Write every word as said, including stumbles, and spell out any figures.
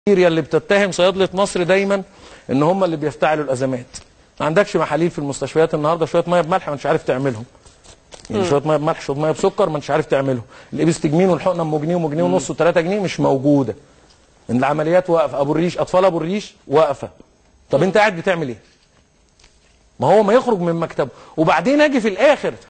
اللي بتتهم صيادله مصر دايما ان هم اللي بيفتعلوا الازمات. ما عندكش محاليل في المستشفيات النهارده، شويه ميه بملح ما انتش عارف تعملهم. يعني شويه ميه بملح شويه ميه بسكر ما انتش عارف تعملهم. الابستجمين والحقنه ام جنيه وام جنيه ونص وثلاثة جنيه مش موجوده. ان العمليات واقفه، ابو الريش اطفال ابو الريش واقفه. طب انت قاعد بتعمل ايه؟ ما هو ما يخرج من مكتبه وبعدين اجي في الاخر